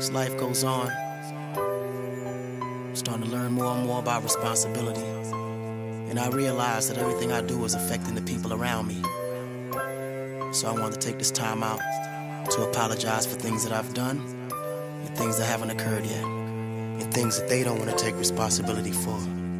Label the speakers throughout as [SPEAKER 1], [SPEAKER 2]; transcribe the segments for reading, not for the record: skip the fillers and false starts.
[SPEAKER 1] As life goes on, I'm starting to learn more and more about responsibility. And I realize that everything I do is affecting the people around me. So I want to take this time out to apologize for things that I've done and things that haven't occurred yet, and things that they don't want to take responsibility for.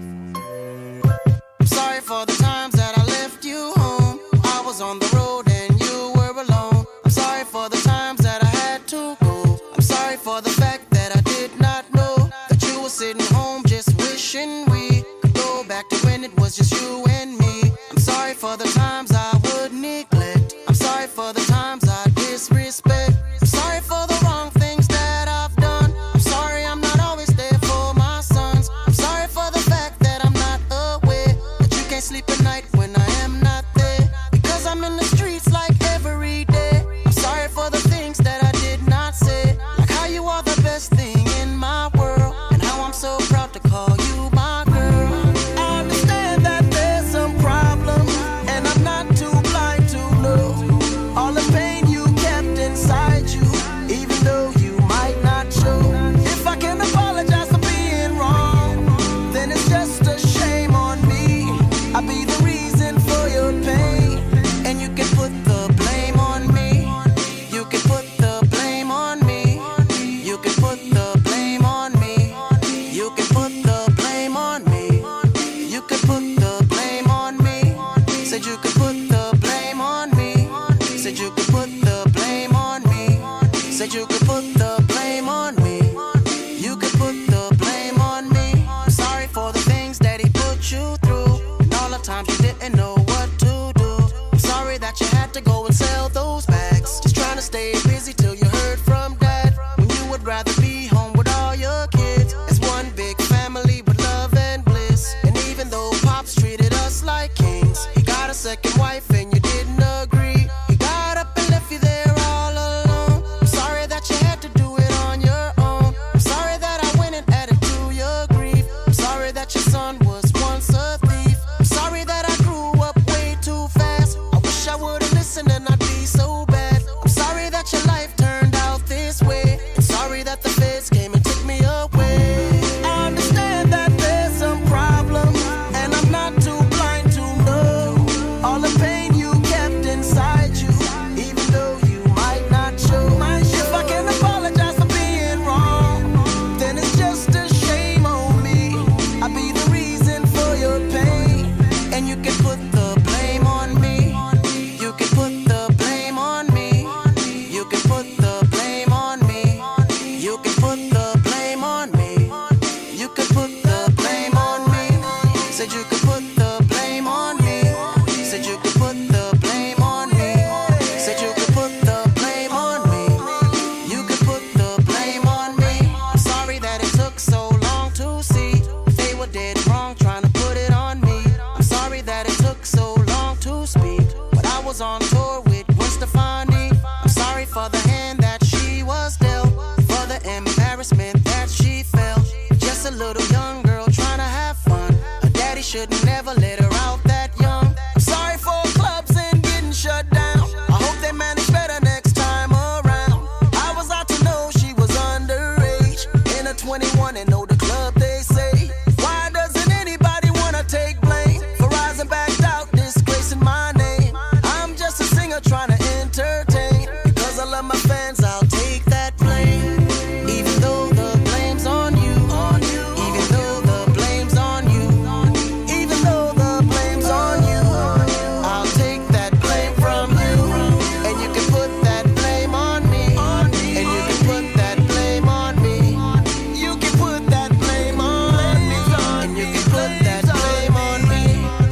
[SPEAKER 1] I'm sorry for the times that I left you home. I was on the road and you were alone. I'm sorry for the times that I had to go. I'm sorry for the fact that I did not know that you were sitting home just wishing we could go back to when it was just you and me. I'm sorry for the times I would neglect. I'm sorry for the times I disrespect. I'm sorry for the wrong things that I've done. I'm sorry I'm not always there for my sons. I'm sorry for the fact that I'm not aware that you can't sleep at night when I am not there, because I'm in the streets like every day. I'm sorry for the things that I did not say, like how you are the best thing in my world, and how I'm so proud to call you my girl. I understand that there's some problem, and I'm not too blind to know all the pain you kept inside you, even though you might not show. If I can apologize for being wrong, then it's just a shame on me. I'll be the reason for your pain, and you can put the blame on me. You can put the blame on me. You can put the blame on me. You can put the blame on me. You can put the blame on me. Said you could put the blame on me. Said you could put the blame on me. Said you could put the blame on me. You could put the blame on me. I'm sorry for the things that he put you through, and all the times you didn't know what to do. I'm sorry that you had to go and sell those bags, just trying to stay busy till you heard from dad, when you would rather be home with all your kids. It's one big family with love and bliss. And even though Pops treated us like kings, he got a second wife and you didn't agree. He got up and left you there all alone. I'm sorry that you had to do it on your own. I'm sorry that I went and added to your grief. I'm sorry that your son was once a thief. I'm sorry that I grew up way too fast. I wish I would've listened and I'd be so bad. I'm sorry that your life turned out this way, and sorry that the feds came and took me away. I understand that there's some problem, and I'm not too blind to know all the pain you kept inside you, even though you might not show. If I can apologize for being wrong, then it's just a shame on me. I'll be the reason for your pain, and you can put the blame on me. You can put the blame on me. You can put the blame on me. You can put the blame on me. You can put the blame on me. Said you could put the blame on me. Said you could put the blame on me. Said you could put the blame on me. You could put the blame on me. I'm sorry that it took so long to see they were dead wrong trying to put it on me. I'm sorry that it took so long to speak, but I was on tour with Gwen Stefani. I'm sorry for the hand that she was dealt, for the embarrassment that she felt. Just a little young girl trying to have fun. Her daddy should never let her out that young. I'm sorry for clubs and getting shut down. I hope they manage better next time around. I was out to know she was underage, in her 21 and know the club they say. Why doesn't anybody wanna take blame for rising back out, disgracing my name? I'm just a singer trying to entertain. Because I love my fans, I'll take that blame. Even though the blame's on you. Even though the blame's on you. Even though the blame's on you. I'll take that blame from you. And you can put that blame on me. And you can put that blame on me. You can put that blame on me. And you can put that blame on me.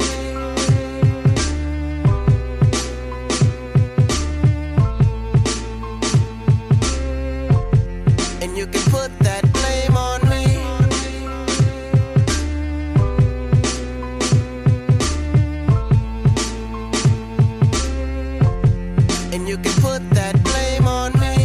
[SPEAKER 1] And you can put that blame on me. And you can put that blame on me.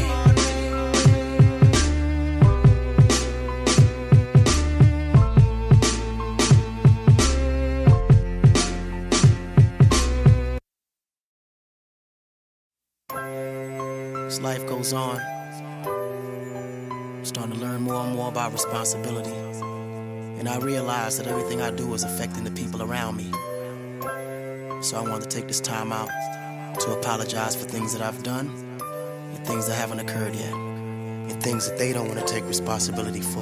[SPEAKER 1] As life goes on, starting to learn more and more about responsibility. And I realize that everything I do is affecting the people around me. So I want to take this time out to apologize for things that I've done and things that haven't occurred yet, and things that they don't want to take responsibility for.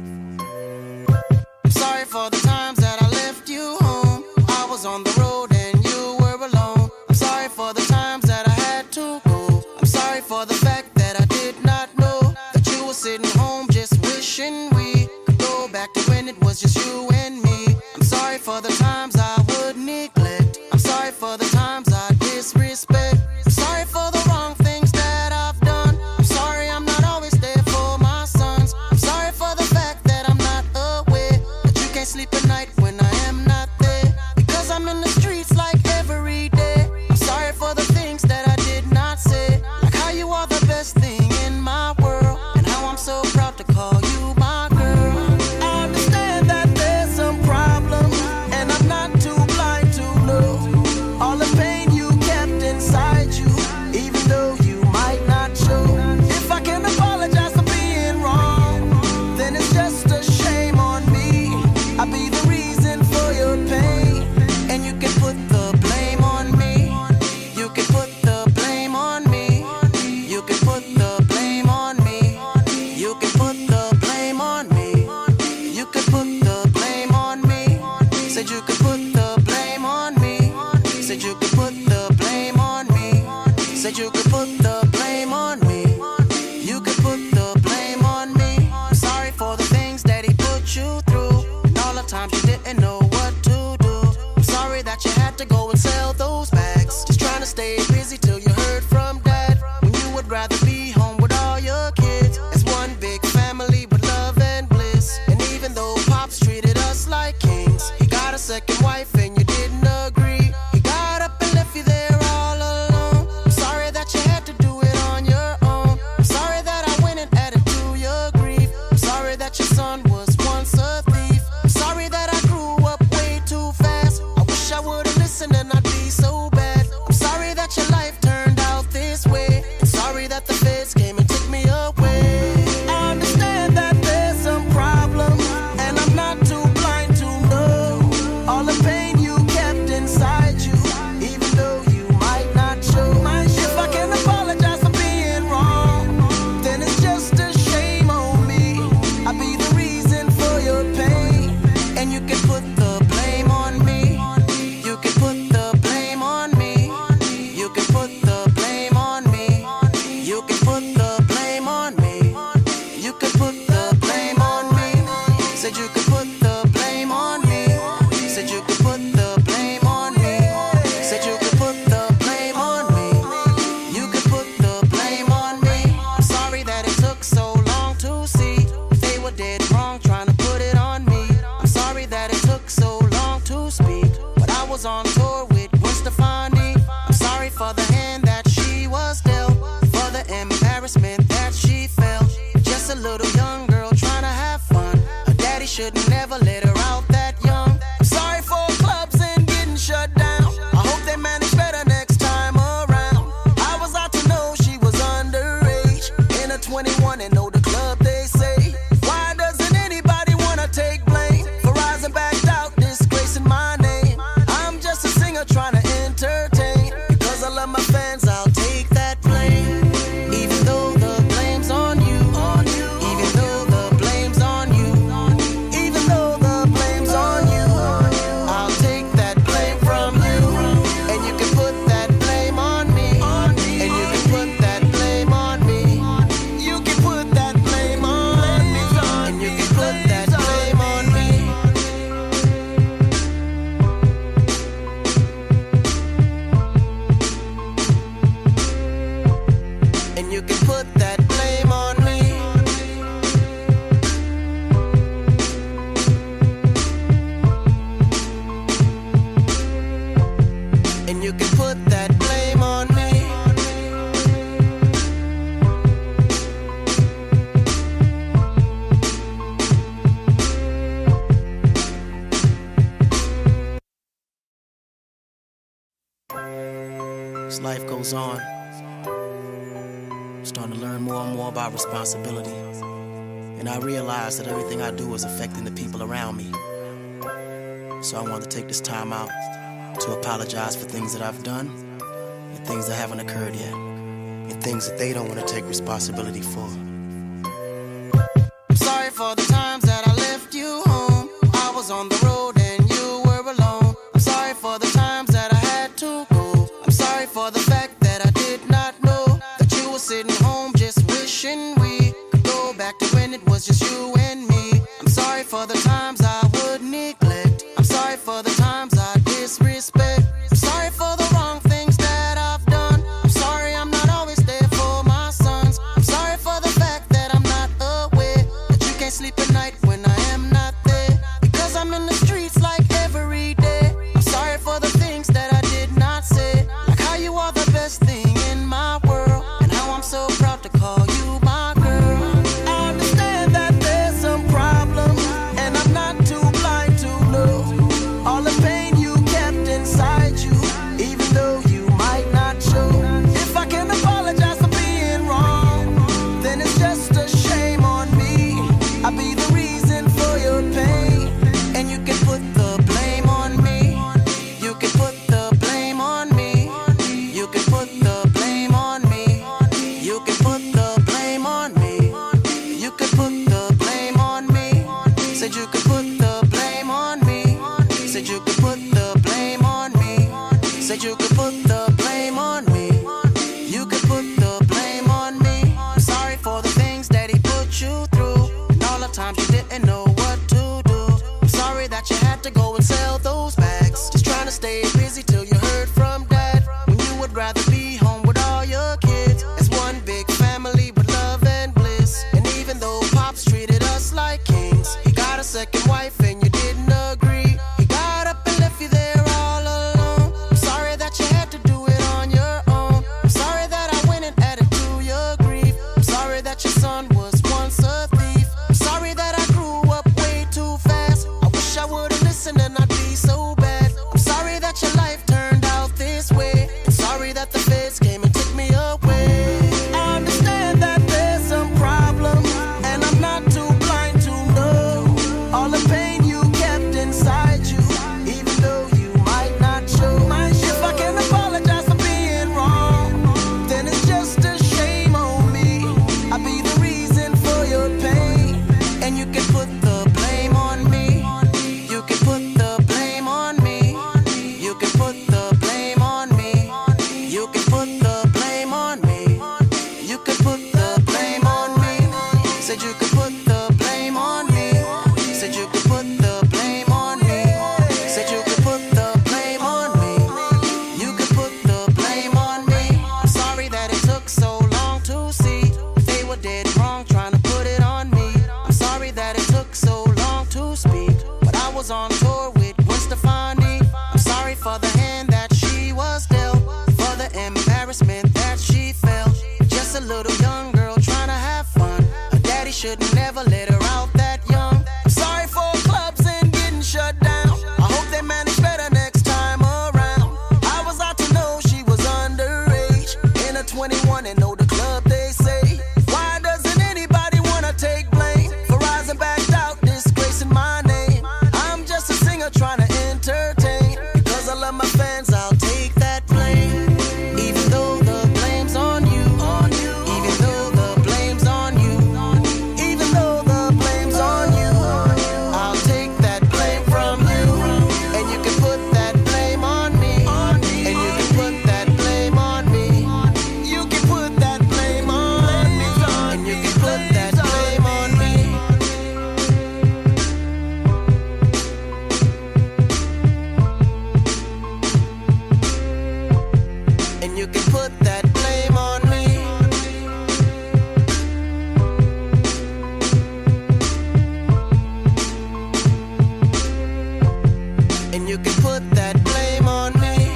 [SPEAKER 1] I'm sorry for the times that I left you home. I was on the road and you were alone. I'm sorry for the times that I had to go. I'm sorry for the fact that I did not know that you were sitting home just wishing we could go back to when it was just you and me. I'm sorry for the times I would neglect. I'm sorry for the times I disrespect. I'm sorry for the wrong things that I've done. I'm sorry I'm not always there for my sons. I'm sorry for the fact that I'm not aware that you can't sleep at night when I am not there, because I'm in the streets like every day. I'm sorry for the things that I did not say, like how you are the best thing in my world, and how I'm so proud to call you my girl. I understand that there's some problems, and I'm not too blind to know all the pain you kept inside you, even though you might not show. If I can apologize for being wrong, then it's just a shame on me. I'll be the reason for your pain, and you can put the blame on me. You can put the blame on me. You can put the blame on me. You can put the blame on me. You can put the blame on me. Said you could put the blame on me. Said you could put the blame on me. Said you could put the blame on me. You could put the blame on me. I'm sorry for the things that he put you through, and all the times you didn't know what to do. I'm sorry that you had to go and sell those bags, just trying to stay busy till you heard from dad, when you would rather be home with all your kids as one big family with love and bliss. And even though Pops treated us like kings, he got a second wife and you didn't agree. He got up and left you there all alone. I'm sorry that you had to do it on your own. I'm sorry that I went and added to your grief. I'm sorry that your son was once a thief. I'm sorry that I grew up way too fast. I wish I would've listened and I'd be so bad. I'm sorry that your life turned out this way, and sorry that the feds came and took me away. I understand that there's some problems, and I'm not too blind to know all the pain you kept inside you, even though you might not show. If I can apologize for being wrong, then it's just a shame on me. I'll be the reason for your pain, and you can put the blame on me. You can put the blame on me. You can put the blame on me. You can put the blame on me. You can put the blame on me. Said you could put the blame on me. Said you could put the blame on me. Said you could put the blame on me. You could put the blame on me. I'm sorry that it took so long to see they were dead wrong trying to put it on me. I'm sorry that it took so long to speak, but I was on tour with Gwen Stefani. I'm sorry for the hand that she was dealt, for the embarrassment that she felt. Just a little young girl trying to have fun. Her daddy should never let her out that young. I'm sorry for clubs and getting shut down. I hope they manage better next time around. I was out to know she was underage, in her 21 and know the club they say. Why doesn't anybody wanna take blame for rising back out, disgracing my name? I'm just a singer trying to entertain. Because I love my fans, I'll take that blame. Even though the blame's on you. Even though the blame's on you. Even though the blame's on you. I'll take that blame from you. And you can put that blame on me. And you can put that blame on me. You can put that blame on me. And you can put that blame on me. And you can put that blame on me. And you can put that blame on me. As life goes on, I'm starting to learn more and more about responsibility. And I realize that everything I do is affecting the people around me. So I want to take this time out to apologize for things that I've done and things that haven't occurred yet, and things that they don't want to take responsibility for. I'm sorry for the times that I left you home. I was on the road and you were alone. I'm sorry for the times that I had to go. I'm sorry for the fact that I did not know that you were sitting home just wishing we could go back to when it was just you and me. I'm sorry for the times I would neglect. I'm sorry for the times I disrespect. I'm sorry for the wrong things that I've done. I'm sorry I'm not always there for my sons. I'm sorry for the fact that I'm not aware that you can't sleep at night when I am not there, because I'm in the streets like every day. I'm sorry for the things that I did not say, like how you are the best thing in my world, and how I'm so proud to call you my girl. I understand that there's some problems, and I'm not too blind to know all the pain you kept inside you, even though you might not show. If I can apologize for being wrong, then it's just a shame on me. I'll be the reason for your pain, and you can put the blame on me. You can put the blame on me. You can put the blame on me. You can put the blame on me. You can put the blame on me. Said you could put the blame on me. Said you could put the blame on me. Said you could put the blame on me. You could put the blame on me. I'm sorry for the things that he put you through, and all the times you didn't know what to do. I'm sorry that you had to go and sell those bags, just trying to stay busy till you heard from dad, when you would rather be home with all your kids as one big family with love and bliss. And even though Pops treated us like kings, he got a second wife and you didn't agree. He got up and left you there all alone. I'm sorry that you had to do it on your own. I'm sorry that I went and added to your grief. I'm sorry that your son was once a thief. I'm sorry that I grew up way too fast. I wish I would've listened and I'd be so bad. I'm sorry that your life turned out this way, and sorry that the feds came and took me away. I understand that there's some problems, and I'm not too blind to know all the pain you kept inside you, even though you might not show. If I can apologize for being wrong, then it's just a shame on me. I'll be the reason for your pain, and you can put the blame on me. You can put the blame on me. You can put the blame on me. You can put the blame on me. You can put the blame on me. Said you could put the blame on me. Said you could put the blame on me. Said you could put the blame on me. You could put the blame on me. I'm sorry that it took so long to see they were dead wrong trying to put it on me. I'm sorry that it took so long to speak, but I was on tour with Gwen Stefani. I'm sorry for the hand that she was dealt, for the embarrassment that she felt. Just a little young girl trying to have fun. Her daddy should never let her out that young. I'm sorry for clubs and getting shut down. I hope they manage better next time around. I was out to know she was underage, in her 21 and know the club they say. Why doesn't anybody wanna take blame for rising back out, disgracing my name? I'm just a singer trying to entertain. Because I love my fans, I'll take that blame. Even though the blame's on you. Even though the blame's on you. Even though the blame's on you. I'll take that blame from you. And you can put that blame on me. And you can put that blame on me. You can put that blame on me. And you can put that blame on me. And you can put that blame on me. And you can put that blame on me.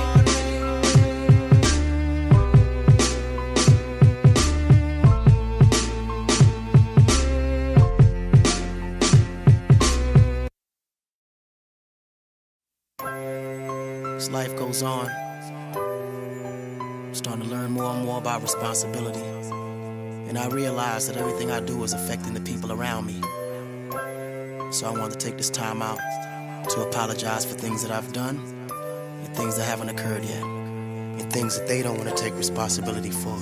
[SPEAKER 1] As life goes on, I'm starting to learn more and more about responsibility. And I realize that everything I do is affecting the people around me. So I want to take this time out to apologize for things that I've done and things that haven't occurred yet, and things that they don't want to take responsibility for.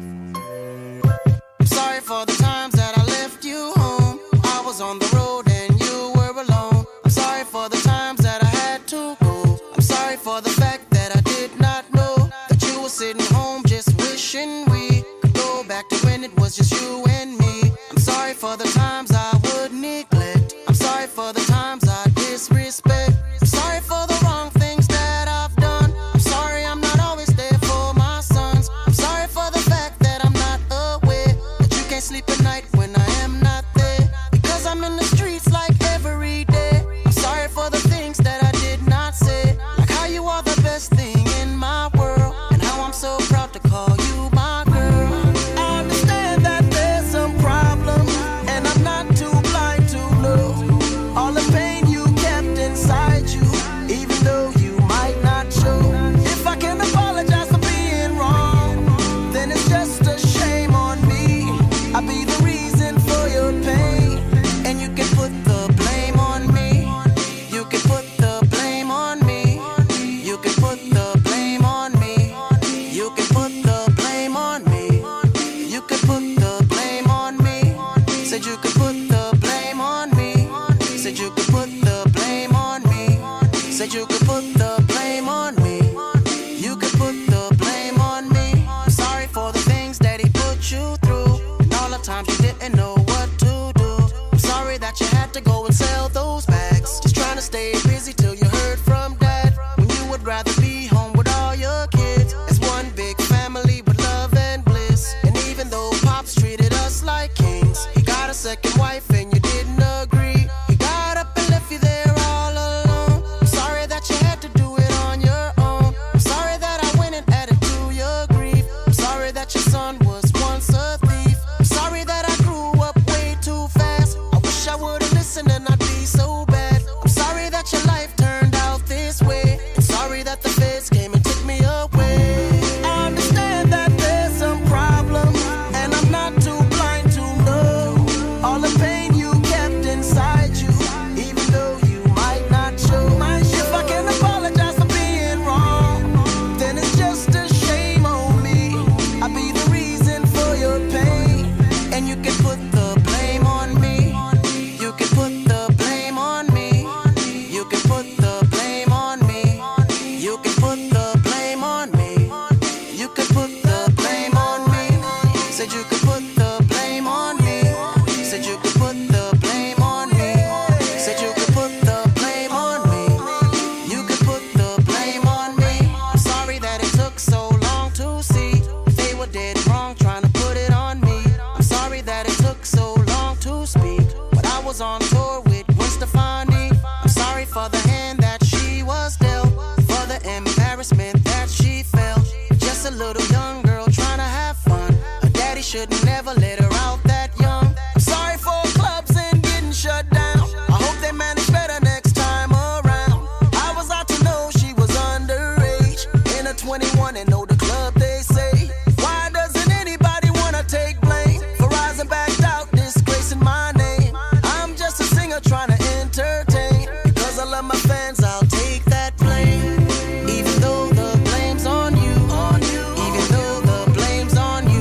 [SPEAKER 1] I'm sorry for the times that I left you home. I was on the road and you were alone. I'm sorry for the times that I had to go. I'm sorry for the fact that I did not know that you were sitting home just wishing we could go back to when it was just you and me. I'm sorry for the times I would neglect. I'm sorry for the times I disrespect. I'm sorry for the wrong things that I've done. I'm sorry I'm not always there for my sons. I'm sorry for the fact that I'm not aware that you can't sleep at night when I am not there, because I'm in the streets like every day. I'm sorry for the things that I did not say, like how you are the best thing in my world, and how I'm so proud to call you my girl. I understand that there's some problems, and I'm not too blind to know all the pain you kept inside you, even though you might not show. If I can apologize for being wrong, then it's just a shame on me. I'll be the reason for your pain, and you can put the blame on me. You can put the blame on me. You can put the blame on me. You can put the blame on me. You can put the blame on me. Said you could put the blame on me. Said you could put the blame on me. Said you could put the blame on me. You could put the blame on me. I'm sorry for the things that he put you through, and all the times you didn't know what to do. I'm sorry that you had to go and sell those bags, just trying to stay busy till you heard from dad, when you would rather be home with all your kids as one big family with love and bliss. And even though Pops treated us like kings, he got a second wife and you didn't agree. He got up and left you there all alone. I'm sorry that you had to do it on your own. I'm sorry that I went and added to your grief. I'm sorry that your son was once a thief. I'm sorry that I grew up way too fast. I wish I would've listened and I'd be so bad. I'm sorry that your life turned out this way. I'm sorry that the feds came and took me away. I understand that there's some problems, and I'm not too blind to know all the pain you kept inside you, even though you might not show. If I can apologize for being wrong, then it's just a shame on me. I'll be the reason for your pain, and you can put the blame on me. You can put the blame on me. You can put the blame on me. You can put the blame on me. You can put the blame on me. Said you could put the blame on me. Said you could put the blame on me. Said you could put the blame on me. You could put the blame on me. I'm sorry that it took so long to see they were dead wrong trying to put it on me. I'm sorry that it took so long to speak, but I was on tour with Gwen Stefani. I'm sorry for the hand that she was dealt, for the embarrassment that she felt. Just a little young girl trying to have fun. Her daddy should never let her out that young. I'm sorry for clubs and getting shut down. I hope they manage better next time around. I was out to know she was underage, in her 21 and know the club they say. Why doesn't anybody wanna take blame for rising back out, disgracing my name? I'm just a singer trying to entertain. Because I love my fans, I'll take that blame. Even though the blame's on you. Even though the blame's on you.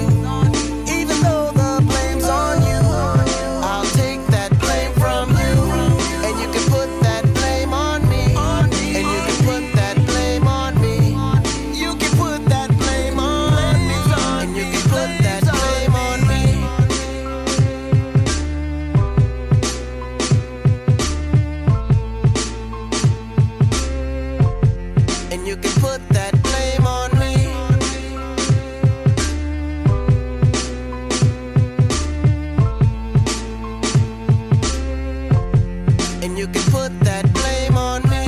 [SPEAKER 1] Even though the blame's on you. I'll take that blame from you. And you can put that blame on me. And you can put that blame on me. You can put that blame on me. And you can put that blame on me. And you can put that blame on me. And you can put that blame on me.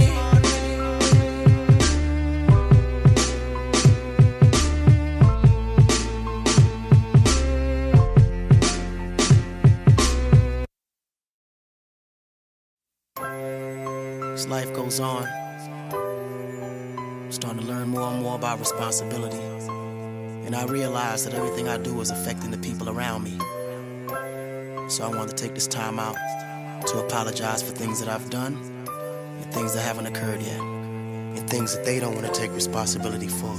[SPEAKER 1] As life goes on, I'm starting to learn more and more about responsibility And I realize that everything I do is affecting the people around me. So I want to take this time out to apologize for things that I've done and things that haven't occurred yet, and things that they don't want to take responsibility for.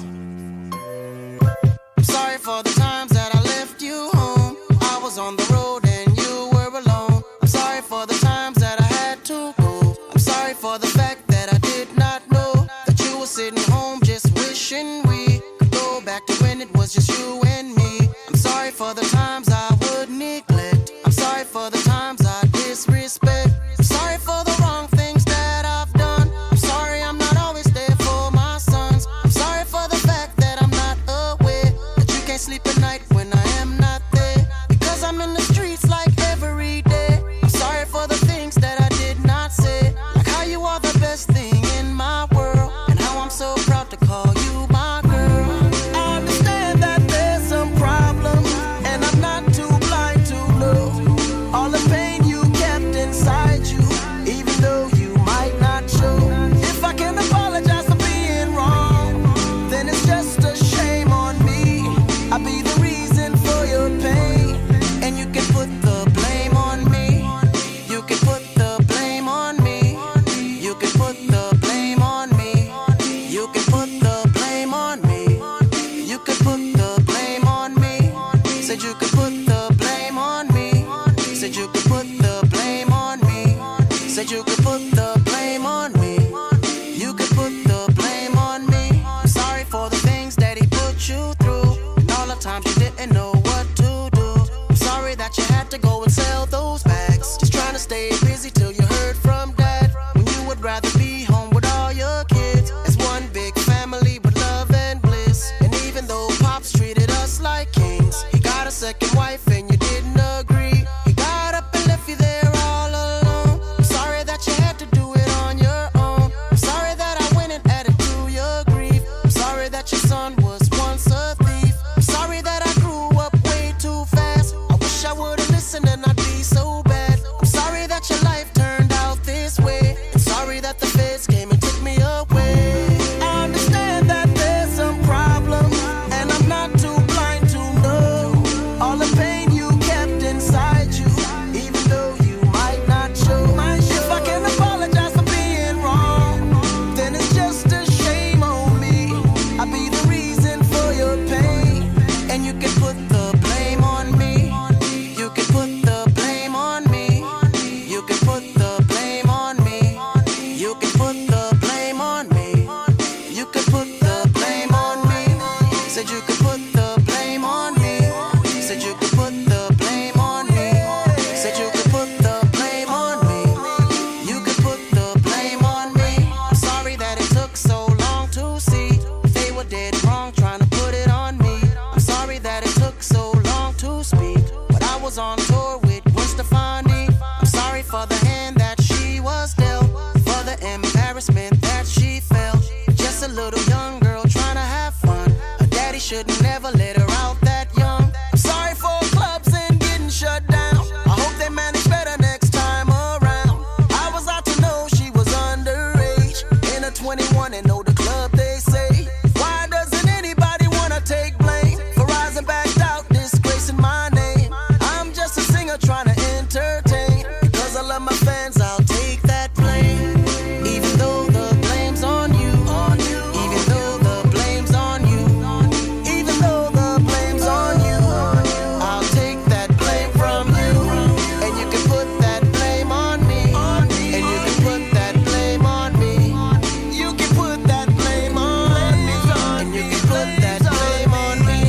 [SPEAKER 1] I'm sorry for the times that I left you home. I was on the road and you were alone. I'm sorry for the times that I had to go. I'm sorry for the fact that I did not know that you were sitting home just wishing we could go back to when it was just you and me. I'm sorry for the times I would neglect. I'm sorry for the times I disrespect. I'm sorry for the wrong things that I've done. I'm sorry I'm not always there for my sons. I'm sorry for the fact that I'm not aware that you can't sleep at night when I am not there, because I'm in the streets like every day. I'm sorry for the things that I did not say, like how you are the best thing in my world, and how I'm so proud to call you my girl. I understand that there's some problems, and I'm not too blind to know all the pain you kept inside you, even though you might not show. If I can apologize for being wrong, then it's just a shame on me. I'll be the reason for your pain, and you can put the blame on me. You can put the blame on me. You can put the blame on me. You can put the blame on me. You can put the blame on me. Said you could put the blame on me. Said you could put the blame on me. Said you could put the blame on me. You could put the blame on me. I'm sorry for the things that he put you through, and all the times you didn't know what to do. I'm sorry that you had to go and sell those bags, just trying to stay busy till you heard from dad, when you would rather be home with all your kids as one big family with love and bliss. And even though Pops treated us like kings, he got a second wife and you didn't agree. He got up and left you there all alone. I'm sorry that you had to do it on your own. I'm sorry that I went and added to your grief. I'm sorry that your son was once a thief. I'm sorry that I grew up way too fast. I wish I would've listened and I'd be so bad. I'm sorry that your life turned out this way, and sorry that the feds came and took me away. I understand that there's some problems, and I'm not too blind to know all the pain you kept inside you, even though you might not show. If I can apologize for being wrong, then it's just a shame on me. I'll be the reason for your pain, and you can put the blame on me. You can put the blame on me. You can put the blame on me. You can put the blame on me. You can put the blame on me. Said you could put the blame on me. Said you could put the blame on me. Said you could put the blame on me. You could put the blame on me. I'm sorry that it took so long to see they were dead wrong trying to put it on me. I'm sorry that it took so long to speak, but I was on tour with Gwen Stefani. I'm sorry for the hand that she was dealt, for the embarrassment that she felt. Just a little young girl trying to have fun. Her daddy should never let her out that young. I'm sorry for clubs and getting shut down. I hope they manage better next time around. I was out to know she was underage, in her 21 and know the club they say. Why doesn't anybody wanna take blame for rising back out, disgracing my name? I'm just a singer trying to entertain. Because I love my fans, I'll take that blame. Even though the blame's on you. Even though the blame's on you. Even though the blame's on you. I'll take that blame from you. And you can put that blame on me. And you can put that blame on me. You can put that blame on me. And you can put that blame on me.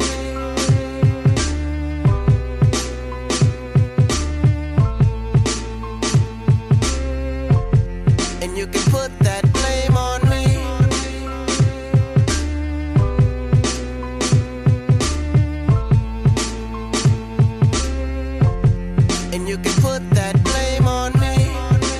[SPEAKER 1] And you can put that blame on me. And you can put that blame on me.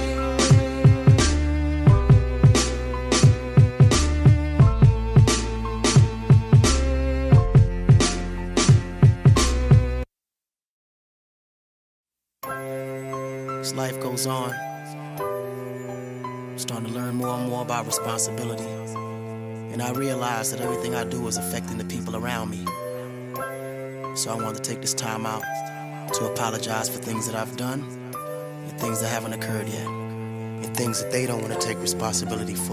[SPEAKER 1] As life goes on, I'm starting to learn more and more about responsibility. And I realize that everything I do is affecting the people around me. So I want to take this time out to apologize for things that I've done and things that haven't occurred yet, and things that they don't want to take responsibility for.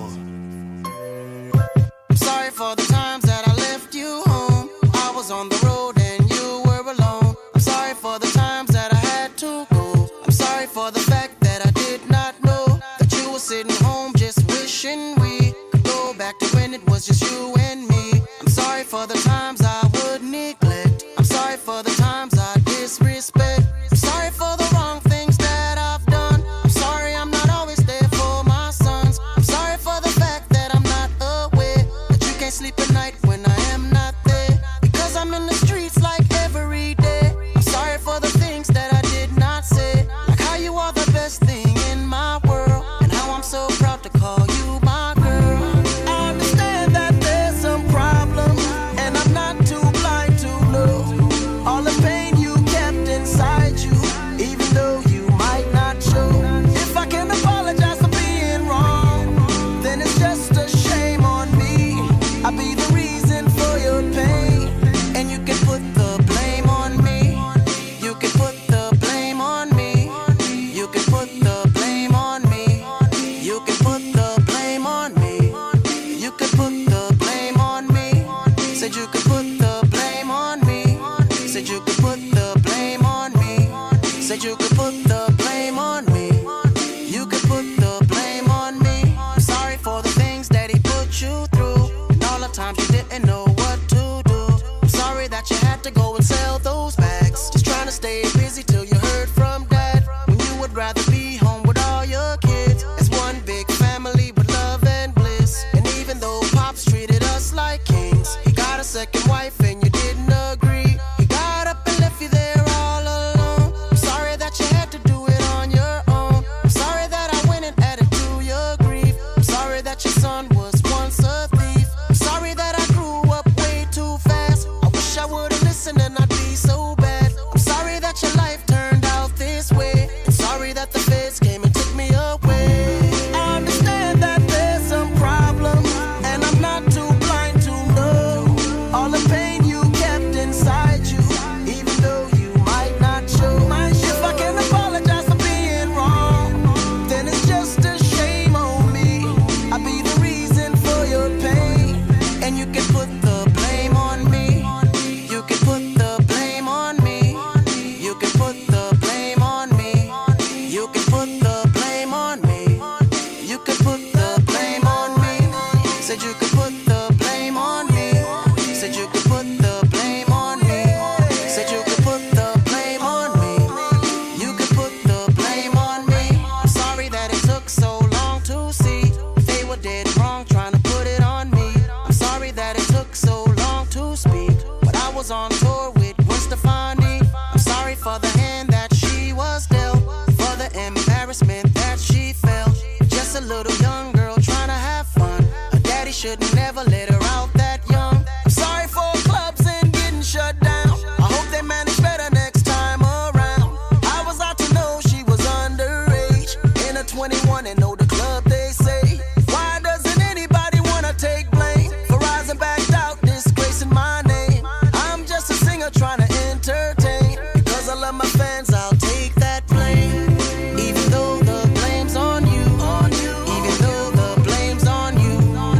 [SPEAKER 1] I'm sorry for the times that I left you home. I was on the road and you were alone. I'm sorry for the times that I had to go. I'm sorry for the fact that I did not know that you were sitting home just wishing we could go back to when it was just you and me. I'm sorry for the times I would neglect. I'm sorry for the times I disrespect. I'm sorry for the wrong things that I've done. I'm sorry I'm not always there for my sons. I'm sorry for the fact that I'm not aware that you can't sleep at night when I am not there, because I'm in the streets like every day. I'm sorry for the things that I did not say, like how you are the best thing in my world, and how I'm so proud to call you my girl. I understand that there's some problems, and I'm not too blind to know all the pain you kept inside you, even though you might not show. If I can apologize for being wrong, then it's just a shame on me. I'll be the reason for your pain, and you can put the blame on me. You can put the blame on me. You can put the blame on me. You can put the blame on me. You can put the blame on me. Said you could put the blame on me. Said you could put the blame on me. Said you could put the blame on me. You could put the blame on me. I'm sorry for the things that he put you through, and all the times you didn't know what to do. I'm sorry that you had to go and sell those bags, just trying to stay busy till you heard from dad, when you would rather be home with all your kids as one big family with love and bliss. And even though Pops treated us like kings, he got a second wife and you didn't agree. He got up and left you there all alone. I'm sorry that you had to do it on your own. I'm sorry that I went and added to your grief. I'm sorry that your son was once a thief. I'm sorry that I grew up way too fast. I wish I would've listened and I'd be so bad. I'm sorry that your life turned out this way, and sorry that the feds came and took me away. I understand that there's some problems, and I'm not too blind to know all the pain you kept inside you, even though you might not show. If I can apologize for being wrong, then it's just a shame on me. I'll be the reason for your pain, and you can put the blame on me. You can put the blame on me. You can put the blame on me. You can put the blame on me. You can put the blame on me. Said you could put the blame on me. Said you could put the blame on me. Said you could put the blame on me. You could put the blame on me. I'm sorry that it took so long to see they were dead wrong trying to put it on me. I'm sorry that it took so long to speak, but I was on tour with Gwen Stefani. I'm sorry for the hand that she was dealt, for the embarrassment that she felt. Just a little young girl trying to have fun. Her daddy should never let her out that young. I'm sorry for clubs and getting shut down. I hope they manage better next time around. I was out to know she was underage, in her 21 and know the club they say. Why doesn't anybody wanna take blame for rising back out, disgracing my name? I'm just a singer trying to entertain. Because I love my fans, I'll take that blame. Even though the blame's on you. Even though the blame's on you.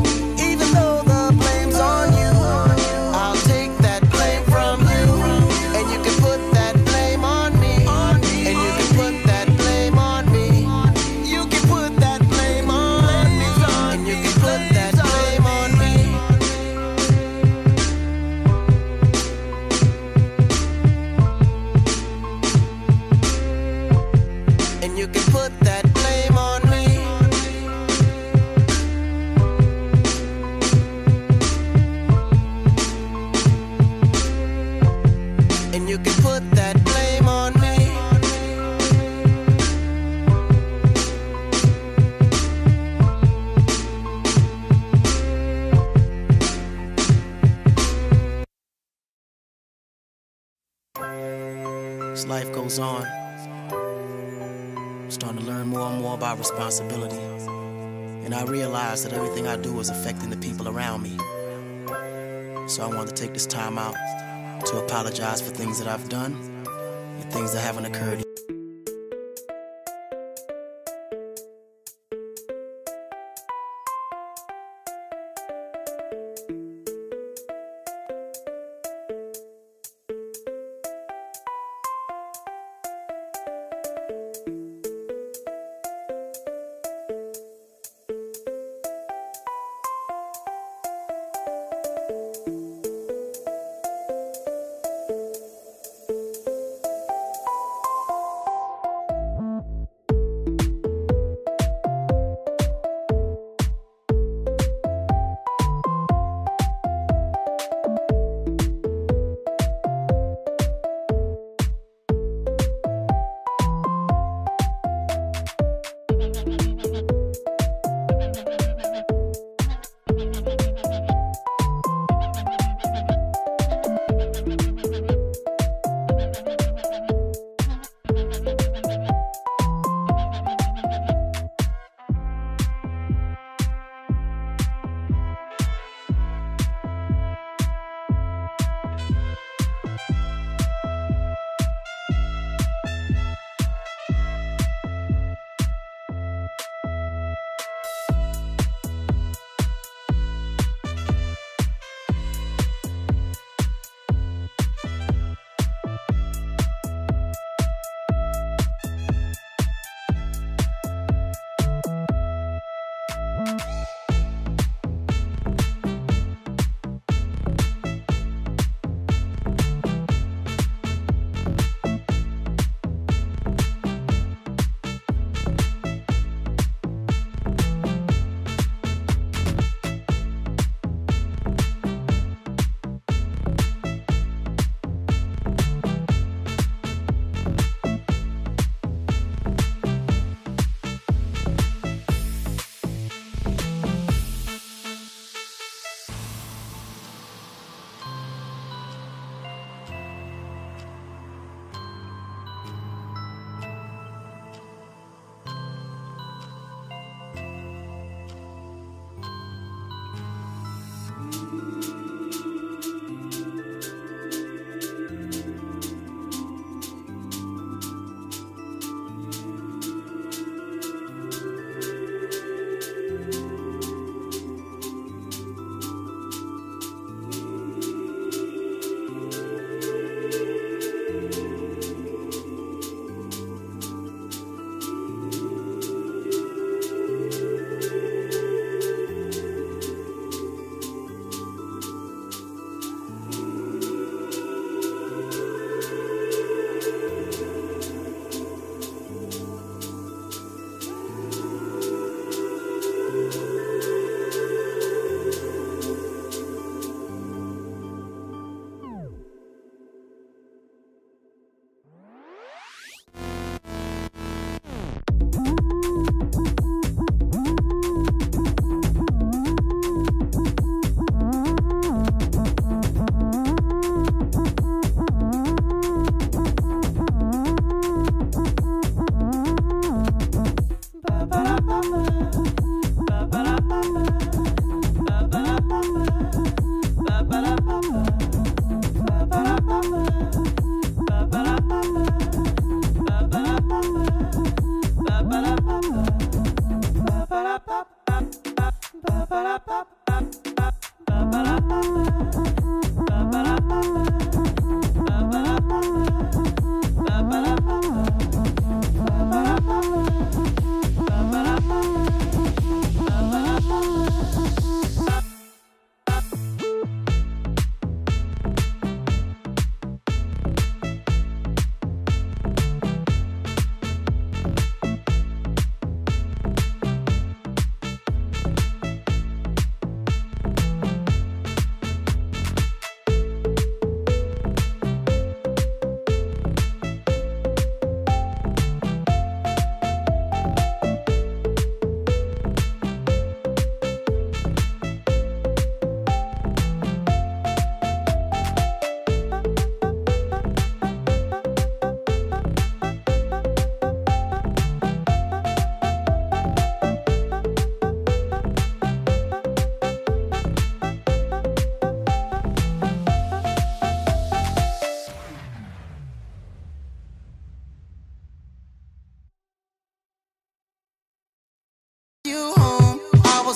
[SPEAKER 1] Even though the blame's on you. I'll take that blame from you. And you can put that blame on me. And you can put that blame on me. You can put that blame on me. And you can put that blame on me. And you can put that blame on me. And you can put that blame on me. As life goes on, I'm starting to learn more and more about responsibility And I realize that everything I do is affecting the people around me. So I wanted to take this time out to apologize for things that I've done and things that haven't occurred.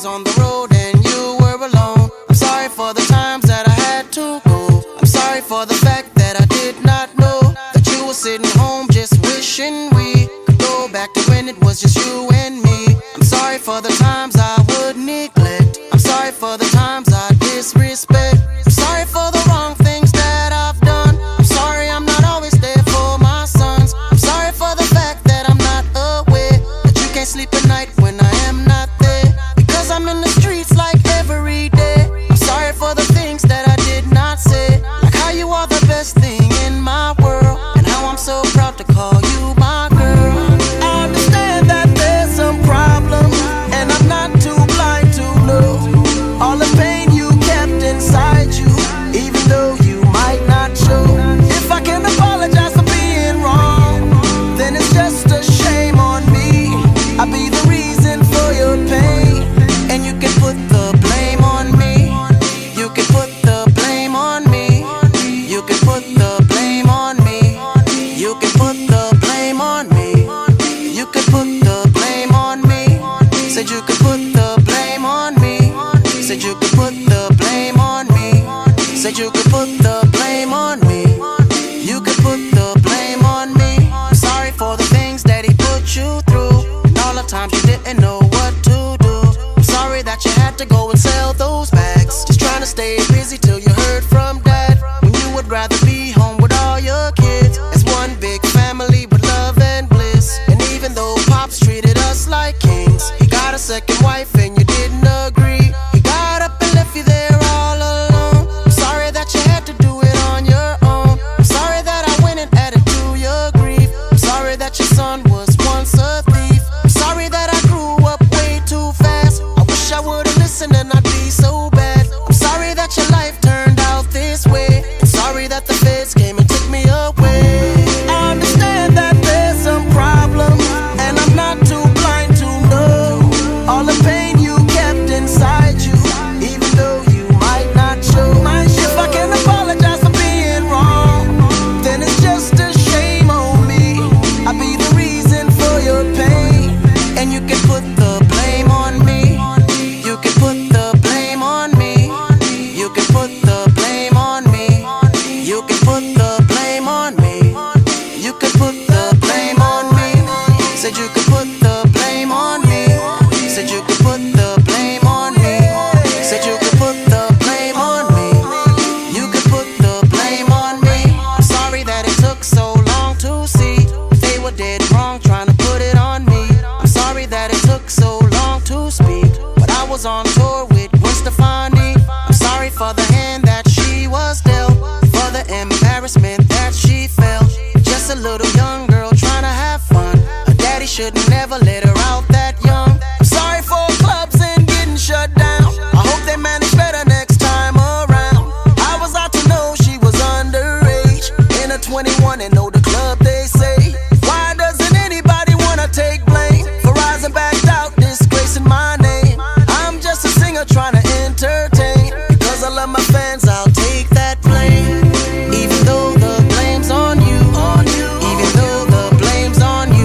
[SPEAKER 1] was on the road and you were alone. I'm sorry for the times that I had to go. I'm sorry for the fact that I did not know that you were sitting home just wishing we could go back to when it was just you and me. I'm sorry for the times I would neglect. I'm sorry for the times I disrespect. I'm sorry for the wrong things that I've done. I'm sorry I'm not always there for my sons. I'm sorry for the fact that I'm not aware that you can't sleep at night when I am not there, because I'm in the streets like every day. I'm sorry for the things that I did not say, like how you are the best thing in my world, and how I'm so proud to call you my girl. I understand that there's some problems, and I'm not too blind to know all the pain you kept inside you, even though you might not show. If I can apologize for being wrong, then it's just a shame on me. I'll be the reason for your pain, and you can put the blame on me. You can put the blame on me. You can put the blame on me. You can put the blame on me. You can put the blame on me. Said you could put the blame on me. Said you could put the blame on me. Said you could put the blame on me. You could put the blame on me. I'm sorry for the things that he put you through, and all the times you didn't know what to do. I'm sorry that you had to go and sell those bags, just trying to stay busy till you heard from dad, when you would rather be home with all your kids as one big family with love and bliss. And even though Pops treated us like kings, he got a second wife and you didn't agree. He got up and left you there all alone. I'm sorry that you had to do it on your own. I'm sorry that I went and added to your grief. I'm sorry that your son was once a thief. I'm sorry that I grew up way too fast. I wish I would've listened and I'd be so bad. I'm sorry that your life turned out this way, and sorry that the feds came and took me away. I understand that there's some problems, and I'm not too blind to know all the pain you kept inside you, even though you might not show. If I can apologize for being wrong, then it's just a shame on me. I'll be the reason for your pain, and you can put the blame on me. You can put the blame on me. You can put the blame on me. You can put the blame on me. You can put the blame on me. Said you could put the blame on me. Said you could put the blame on me. Said you could put the blame on me. You could put the blame on me. I'm sorry that it took so long to see they were dead wrong trying to put it on me. I'm sorry that it took so long to speak, but I was on tour with Gwen Stefani. I'm sorry for the hand that she was dealt, for the embarrassment that she felt. Just a little young girl trying to have fun. Her daddy should've never let her out that young. I'm sorry for clubs and getting shut down. I hope they manage better next time around. I was out to know she was underage, in her 21 and know the club they say. Why doesn't anybody wanna take blame for rising back out, disgracing my name? I'm just a singer trying to entertain. Because I love my fans, I'll take that blame. Even though the blame's on you. Even though the blame's on you.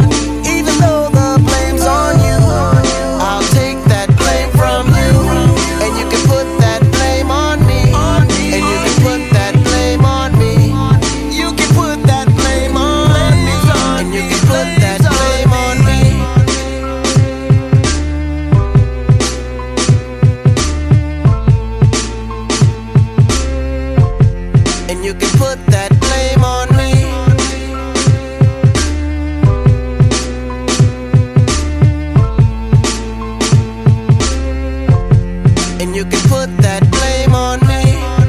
[SPEAKER 1] Even though the blame's on you. I'll take that blame from you. And you can put that blame on me. And you can put that blame on me. You can put that blame on me. And you can put that blame on me. And you can put that blame on me. And you can put that blame on me.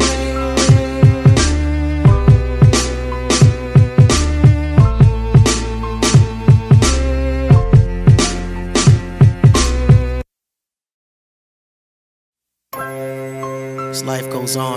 [SPEAKER 1] As life goes on,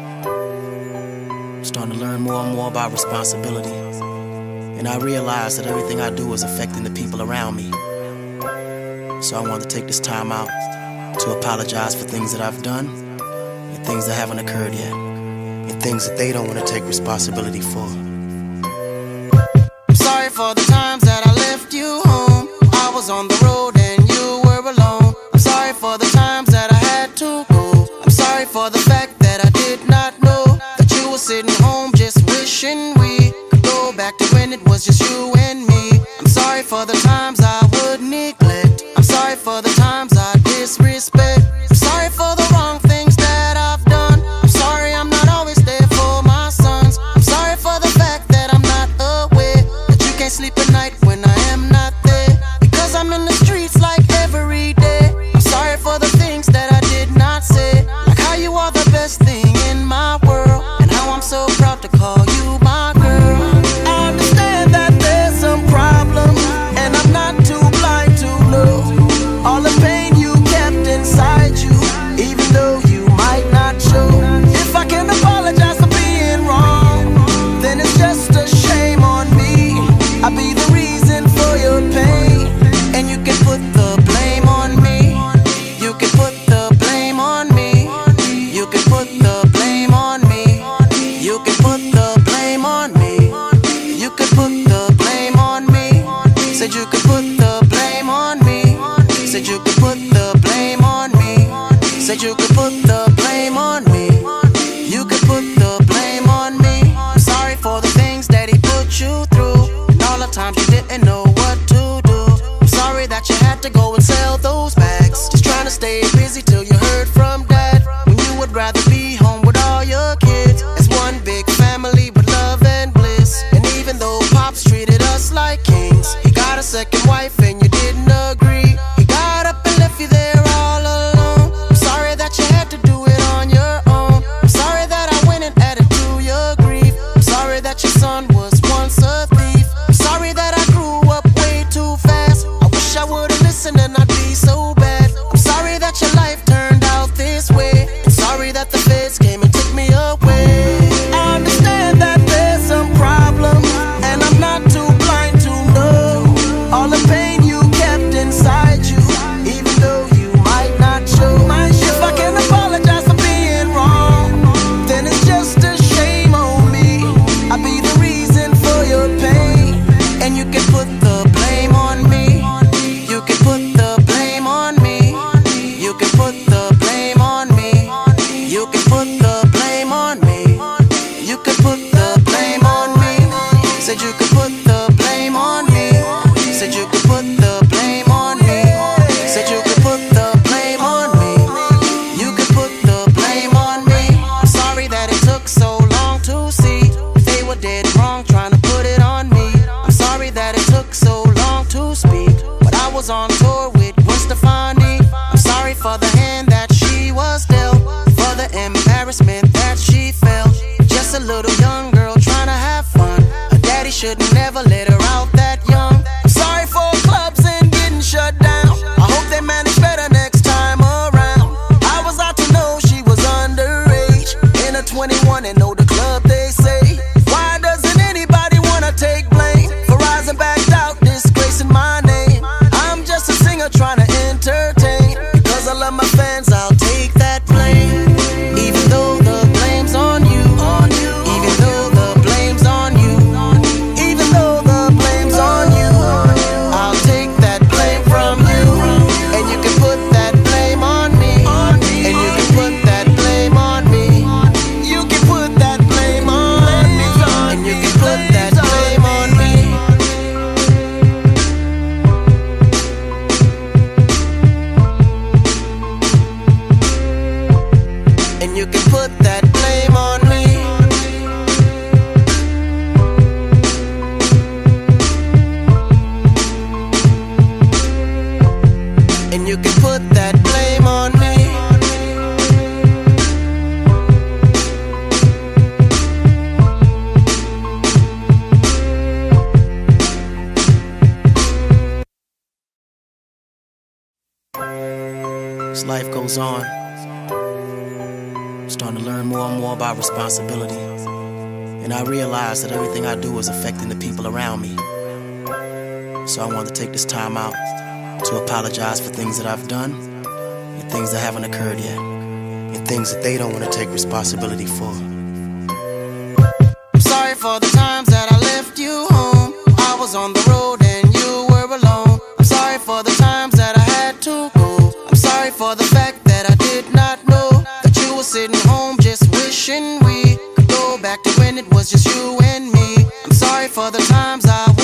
[SPEAKER 1] I'm starting to learn more and more about responsibility. And I realize that everything I do is affecting the people around me. So I want to take this time out to apologize for things that I've done, and things that haven't occurred yet, and things that they don't want to take responsibility for. I'm sorry for the times that I left you home. I was on the road and you were alone. I'm sorry for was just you and me. I'm sorry for the times I would neglect. I'm sorry for the times I disrespect. I'm sorry for the wrong things that I've done. I'm sorry I'm not always there for my sons. I'm sorry for the fact that I'm not aware that you can't sleep at night when I am not there, because I'm in the streets like every day. I'm sorry for the things that I did not say, like how you are the best thing in my world, and how I'm so proud to call you my girl. I understand that there's some problem, and I'm not too blind to know all the pain you kept inside you, even though you might not show. If I can apologize for being wrong, then it's just a shame on me. I'll be the reason for your pain, and you can put the blame on me. You can put the blame on me. You can put the blame on me. You can put the blame on me. You can put the blame on me. Said you could put the blame on me. Said you could put the blame on me. Said you could put the blame on me. You could put the blame on me. I'm sorry for the things that he put you through, and all the times you didn't know what to do. I'm sorry that you had to go and sell those bags, just trying to stay busy till you heard from dad, when you would rather be home with all your kids. It's one big family with love and bliss. And even though Pops treated us like kings, he got a second wife and you didn't agree. He got up and left you there all alone. I'm sorry that you had to do it on your own. I'm sorry that I went and added to your grief. I'm sorry that your son was once a thief. I'm sorry that I grew up way too fast. I wish I would've listened and I'd be so bad. I'm sorry that your life turned out this way, and sorry that the feds came and took me away. I understand that there's some problem, and I'm not too blind to know all the pain you kept inside you, even though you might not show. If I can apologize for being wrong, then it's just a shame on me. I'll be the reason for your pain, and you can put the blame on me. You can put the blame on me. You can put the blame on me. You can put the blame on me. You can put the blame on me. Said you could put the blame on me. Said you could put the blame on me. Said you could put the blame on me. You could put the blame on me. I'm sorry that it took so long to see they were dead wrong trying to put it on me. I'm sorry that it took so long to speak, but I was on tour with Gwen Stefani. I'm sorry for the hand that she was dealt, for the embarrassment that she felt. Just a little young girl trying to have fun. Her daddy should never let her out that young. I'm sorry for clubs and getting shut down. I hope they manage better next time around. I was out to know she was underage, in her 21 and know the club they say. Why doesn't anybody wanna take blame for rising back out, disgracing my name? I'm just a singer trying to entertain. Because I love my fans, I'll take that blame. Even though the blame's on you. Even though the blame's on you. Even though the blame's on you. I'll take that blame from you. And you can put that blame on me. And you can put that blame on me. You can put that blame on me. And you can put that blame on me. And you can put that blame on me. And you can put that blame on me. As life goes on, I'm starting to learn more and more about responsibility. And I realize that everything I do is affecting the people around me. So I want to take this time out to apologize for things that I've done, and things that haven't occurred yet, and things that they don't want to take responsibility for. I'm sorry for the times that I left you home. I was on the road and you were alone. I'm sorry for the times that I had to go. I'm sorry for the fact that I did not know that you were sitting home just wishing we could go back to when it was just you and me. I'm sorry for the times I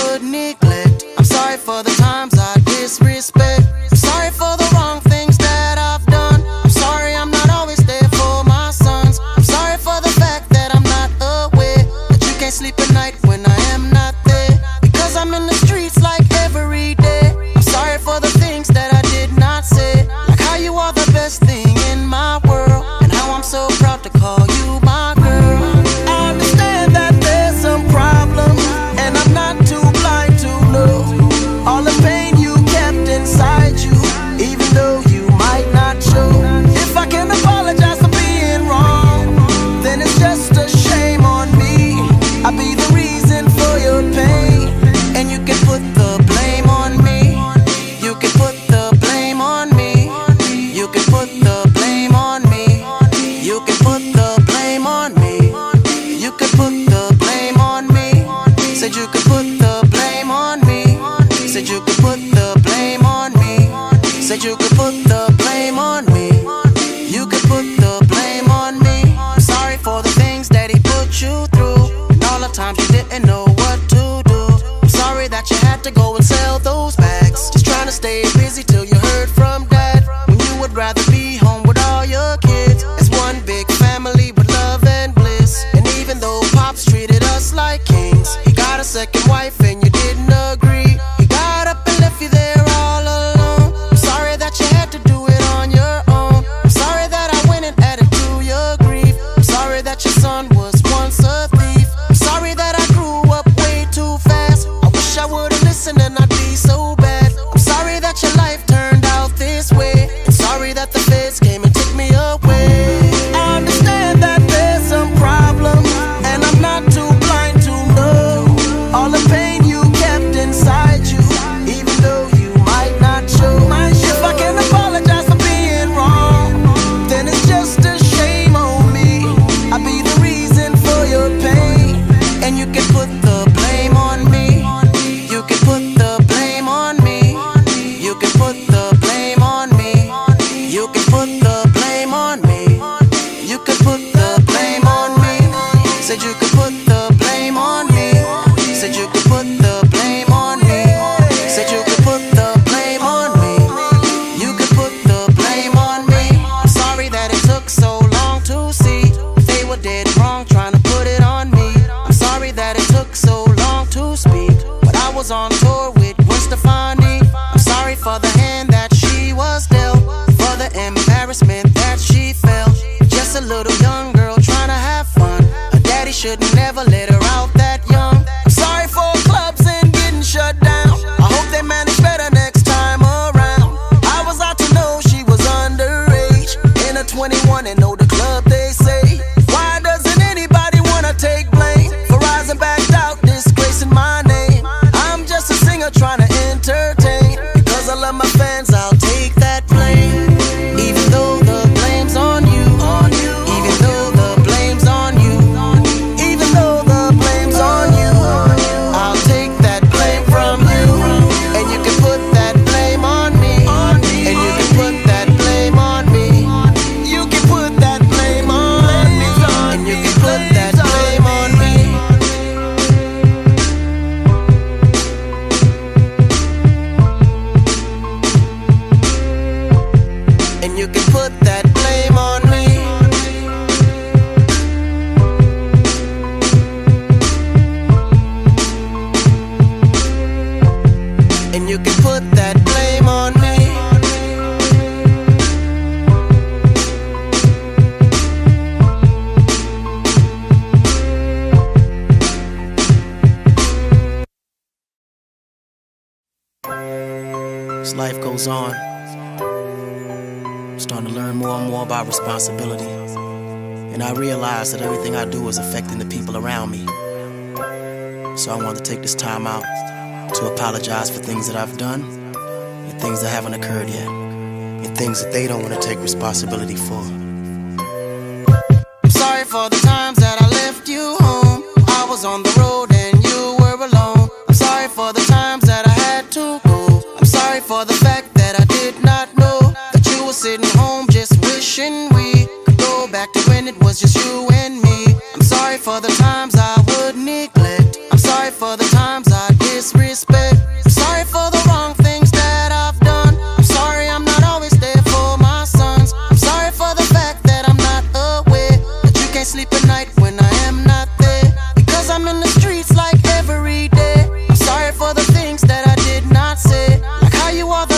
[SPEAKER 1] put the blame on me. You can put the blame on me. You can put the blame on me. You can put the blame on me. You can put the blame on me. Said you could put the blame on me. Said you could put the blame on me. Said you could put the blame on me. You could put the blame on me. I'm sorry for the things that he put you through, and all the times you didn't know what to do. I'm sorry that you had to go and sell those bags, just trying to stay busy till you heard from dad, when you would rather be home with all your kids as one big family with love and bliss. And even though Pops treated us like kings, he got a second wife and you didn't agree. He got up and left you there all alone. I'm sorry that you had to do it on your own. I'm sorry that I went and added to your grief. I'm sorry that your son was once a thief. I'm sorry that I grew up way too fast. I wish I would've listened and I'd be so bad. I'm sorry that your life turned out this way, and sorry that the feds came and took me away. I understand that there's some problem, and I'm not too blind to know all the pain you kept inside you, even though you might not show. If I can apologize for being wrong, then it's just a shame on me. I'll be the reason for your pain, and you can put the blame on me. You can put the blame on me. You can put the blame on me. You can put the blame on me. You can put the blame on me. Said you could put the blame on me. Said you could put the blame on me. Said you could put the blame on me. You could put the blame on me. I'm sorry that it took so long to see they were dead wrong trying to put it on me. I'm sorry that it took so long to speak, but I was on tour with Gwen Stefani. I'm sorry for the hand that she was dealt, for the embarrassment that she felt. Just a little young girl trying to have fun. Her daddy should never let her out that young. I'm sorry for clubs and getting shut down. I hope they manage better next time around. I was out to know she was underage, in a 21 and know the club they say. Why doesn't anybody wanna take blame for rising back out, disgracing my name? I'm just a singer trying to entertain. Because I love my fans, I'll take that blame. Even though the blame's on you. Even though the blame's on you. Even though the blame's on you. I'll take that blame from you. And you can put that blame on me. And you can put that blame on me. You can put that blame on me. And you can put that blame on me. And you can put that blame on me. And you can put that blame on me. As life goes on, I'm starting to learn more and more about responsibility, and I realize that everything I do is affecting the people around me. So I want to take this time out to apologize for things that I've done, and things that haven't occurred yet, and things that they don't want to take responsibility for. I'm sorry for the times that I left you home. I was on the road and you were alone. I'm sorry for the times that I had to go. I'm sorry for the fact that I did not know that you were sitting home just wishing we could go back to when it was just you and me. I'm sorry for the times I would neglect. I'm sorry for the times I disrespect. I'm sorry for the wrong things that I've done. I'm sorry I'm not always there for my sons. I'm sorry for the fact that I'm not aware that you can't sleep at night when I am not there, because I'm in the streets like every day. I'm sorry for the things that I did not say, like how you are the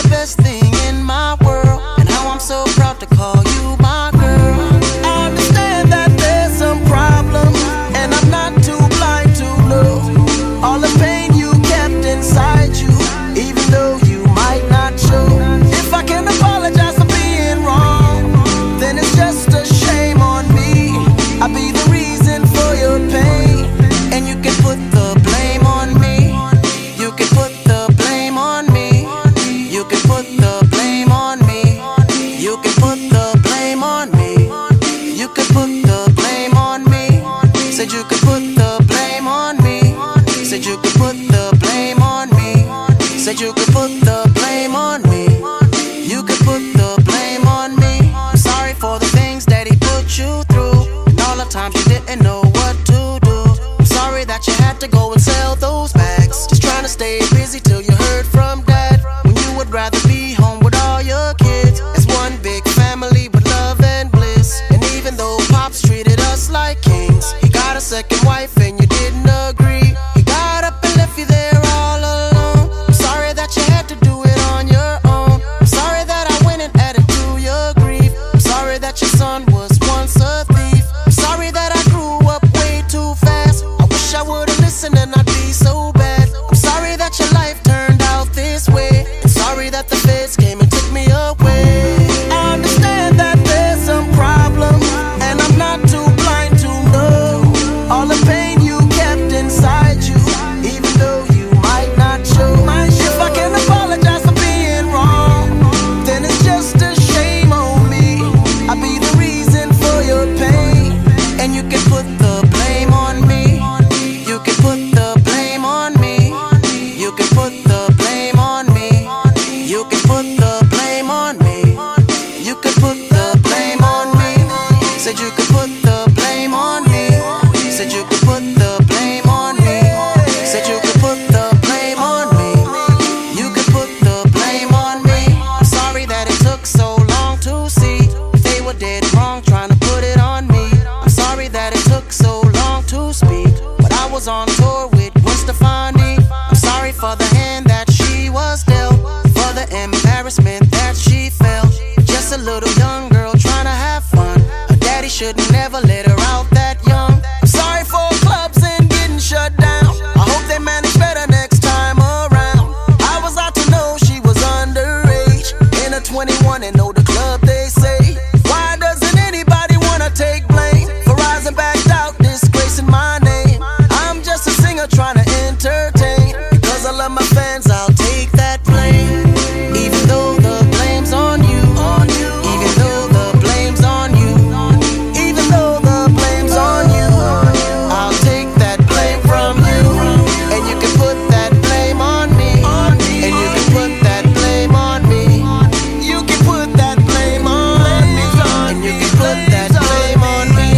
[SPEAKER 1] Said you could put the blame on me. You could put the blame on me. I'm sorry for the things that he put you through, and all the times you didn't know what to do. I'm sorry that you had to go and sell those bags, just trying to stay busy till you heard from dad, when you would rather be home with all your kids. It's one big family with love and bliss. And even though Pops treated us like kings, he got a second wife and you didn't agree. He got up and left you there all alone. I'm sorry that you had to do it on your own. I'm sorry that I went and added to your grief. I'm sorry that your son was once a thief. I'm sorry that I grew up way too fast. I wish I would've listened and I'd be so bad. I'm sorry that your life turned out this way, and sorry that the feds came and took me away. I understand that there's some problems, and I'm not too blind to know all the pain you kept inside you, even though you might not show. If I can apologize for being wrong, then it's just a shame on me. I'll be the reason for your pain, and you can put the blame on me. You can put the blame on me. You can put the blame on me. You can put the blame on me. You can put the blame on me. Said you could put the blame on me. Said you could put the blame on me. Said you could put the blame on me. You could put the blame on me. I'm sorry that it took so long to see they were dead wrong trying to put it on me. I'm sorry that it took so long to speak, but I was on tour with Gwen Stefani. I'm sorry for the hand that she was dealt, for the embarrassment that she felt. Just a little young girl trying to have fun. Her daddy should never let her out that young. I'm sorry for clubs and getting shut down. I hope they manage better next time around. I was out to know she was underage, in a 21 and know the club they say. Why doesn't anybody wanna take blame for rising backed out, disgracing my name? I'm just a singer trying to entertain. Because I love my fans, I'll take that blame. Even though the blame's on you. Even though the blame's on you. Even though the blame's on you. I'll take that blame from you. And you can put that blame on me. And you can put that blame on me. You can put that blame on me. And you can put that blame on me.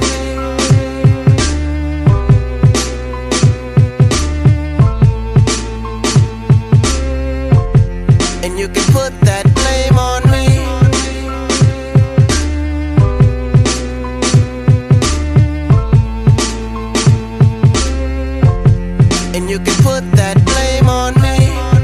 [SPEAKER 1] And you can put that blame on me. And you can put that blame on me.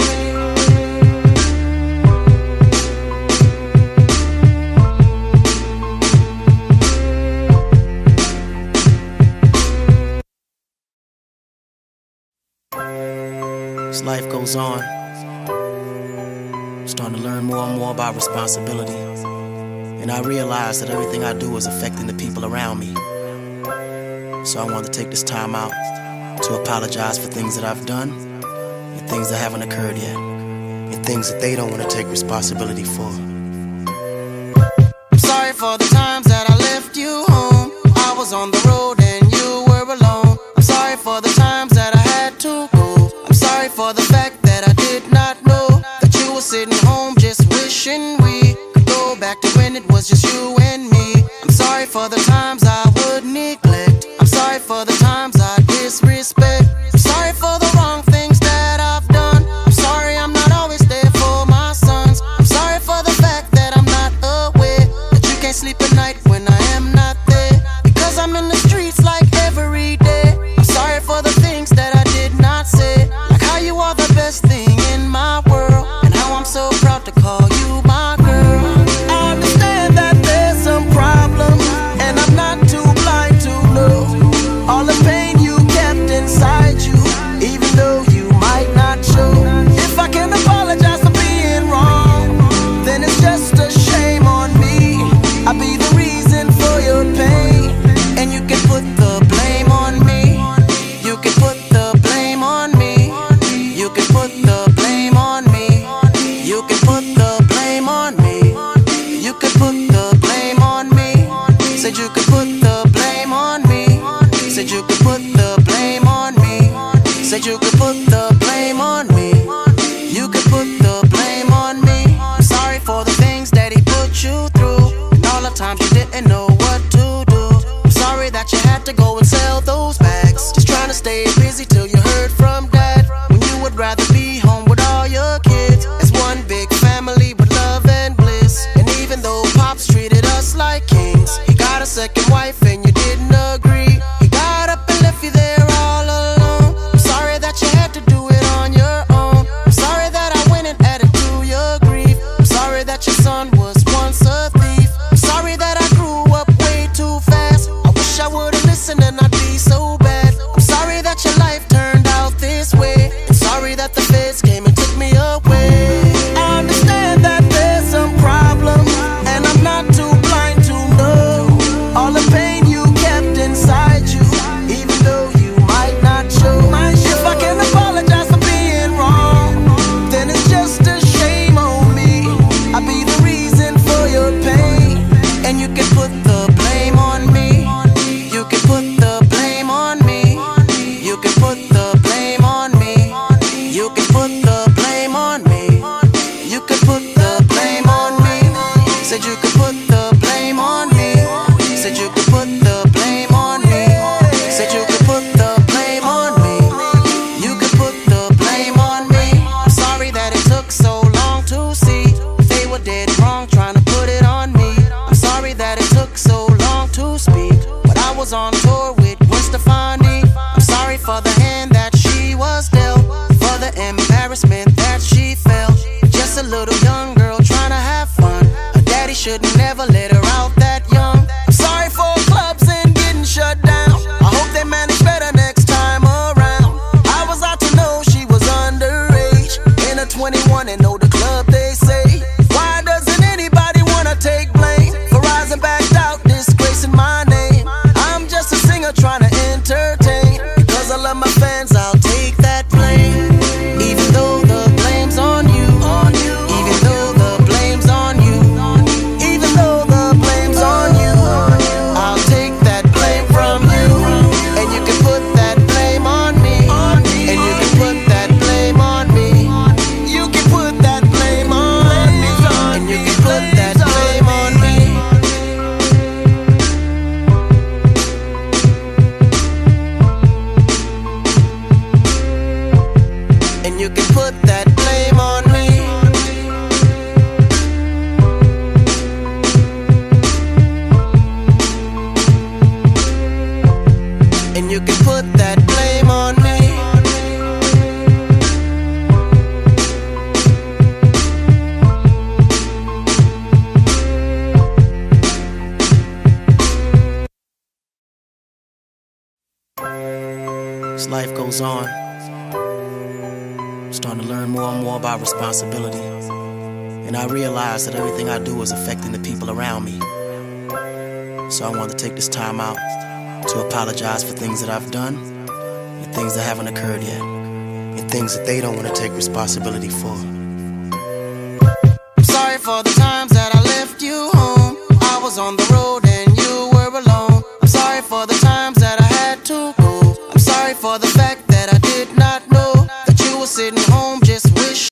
[SPEAKER 1] As life goes on, I'm starting to learn more and more about responsibility. And I realize that everything I do is affecting the people around me. So I want to take this time out to apologize for things that I've done, and things that haven't occurred yet, and things that they don't want to take responsibility for. I'm sorry for the times that I left you home. I was on the road and you were alone. I'm sorry for the times that I had to go. I'm sorry for the fact that I did not know that you were sitting home just wishing we could go back to when it was just you and me. I'm sorry for the times I would neglect. I'm sorry for the times I disrespect. I'm sorry for the wrong things that I've done. I'm sorry I'm not always there for my sons. I'm sorry for the fact that I'm not aware that you can't sleep at night when put the blame on me. You could put the blame on me. Said you could put the blame on me. Said you could put the blame on me. Said you could put the blame on me. You could put the blame on me. I'm sorry that it took so long to see. They were dead wrong trying to put it on me. I'm sorry that it took so long to speak, but I was on tour with Gwen Stefani. I'm sorry for the hand that she was dealt, for the embarrassment that she felt. Just a little young girl trying to have fun. Her daddy should never let her out that young. I'm sorry for clubs and getting shut down. I hope they manage better next time around. I was out to know she was underage, in her 21 and know the club they say. Why doesn't anybody wanna take blame for rising back out, disgracing my name? I'm just a singer trying to entertain. Because I love my fans, I'll take that blame. Even though the blame's on you, even though the blame's on you, even though the blame's on you, I'll take that blame from you. And you can put that blame on me. And you can put that blame on me. You can put that blame on me. And you can put that blame on me. And you can put that blame on me. And you can put that blame on me. As life goes on, I'm starting to learn more and more about responsibility. And I realize that everything I do is affecting the people around me. So I want to take this time out to apologize for things that I've done and things that haven't occurred yet, and things that they don't want to take responsibility for. I'm sorry for the times that I left you home. I was on the road